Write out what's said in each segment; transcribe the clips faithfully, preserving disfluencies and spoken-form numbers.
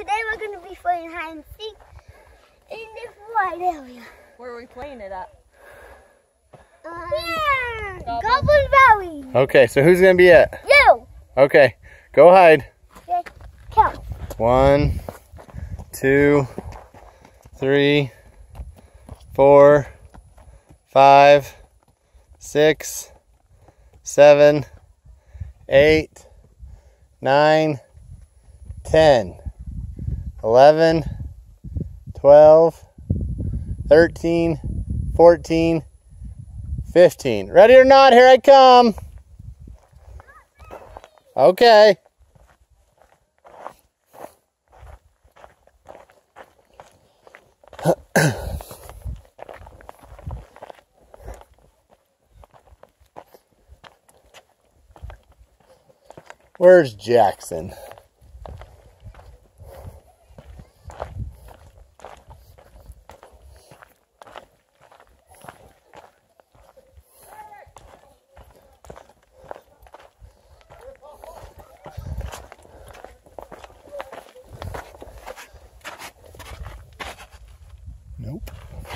today we're going to be playing hide and seek in this wide area. Where are we playing it at? Um, yeah, Goblin. Goblin Valley. Okay, so who's going to be it? You. Okay, go hide. Okay, count. One, two, three, four, five, six, seven, eight, nine, ten, eleven, twelve, thirteen, fourteen, fifteen. Ready or not, here I come. Okay. Where's Jackson? Nope.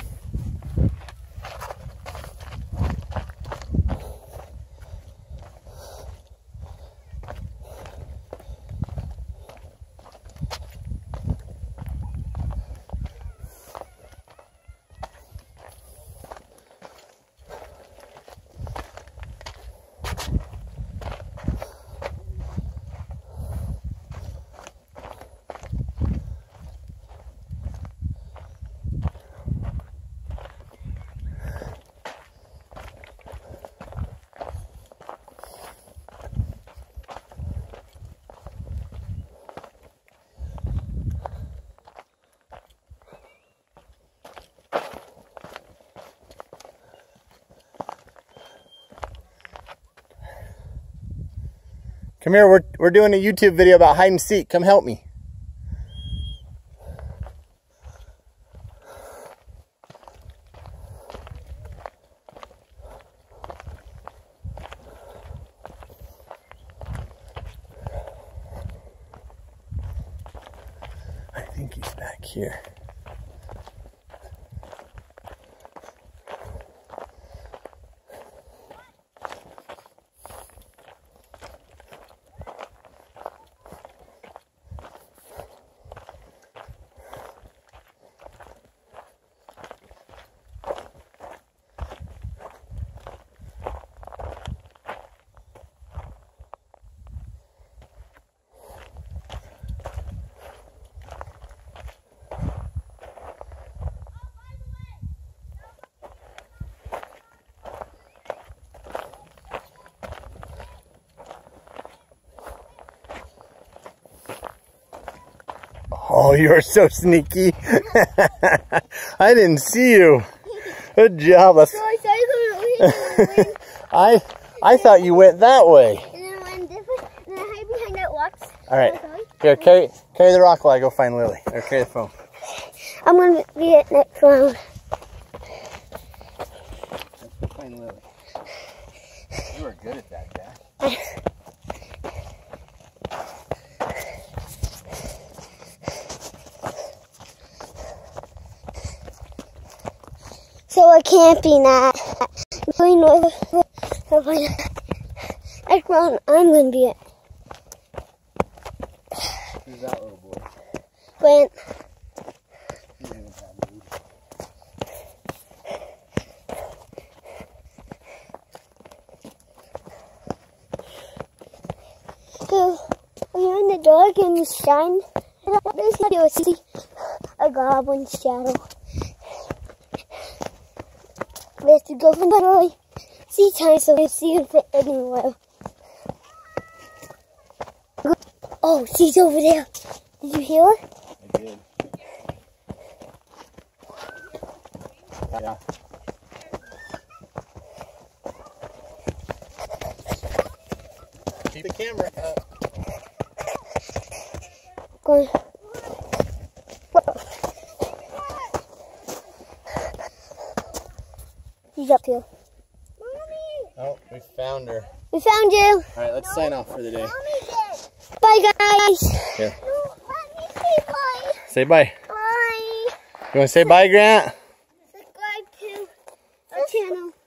Come here, we're, we're doing a YouTube video about hide and seek. Come help me. I think he's back here. Oh, you're so sneaky. I didn't see you. Good job. Let's... I I thought you went that way. And then one different, and then I hide behind that rocks. All right. Here, carry, carry the rock while I go find Lily. Or carry the phone. I'm going to be at next round. Let's go find Lily. You were good at that, guy. So we're camping at going north. Next round, I'm going to be it. Who's that little boy? Grant. So, when you're in the dark and you shine, there's not you'll see a goblin's shadow. We have to go from the early sea time so we see if it anywhere. Oh, she's over there. Did you hear her? I did. Yeah. Keep the camera up. Go on. He's up here. Mommy! Oh, we found her. We found you. All right, let's sign off for the day. Bye, guys. Here. No, let me see, Mom. Say bye. Bye. You want to say bye, Grant? Subscribe to our channel.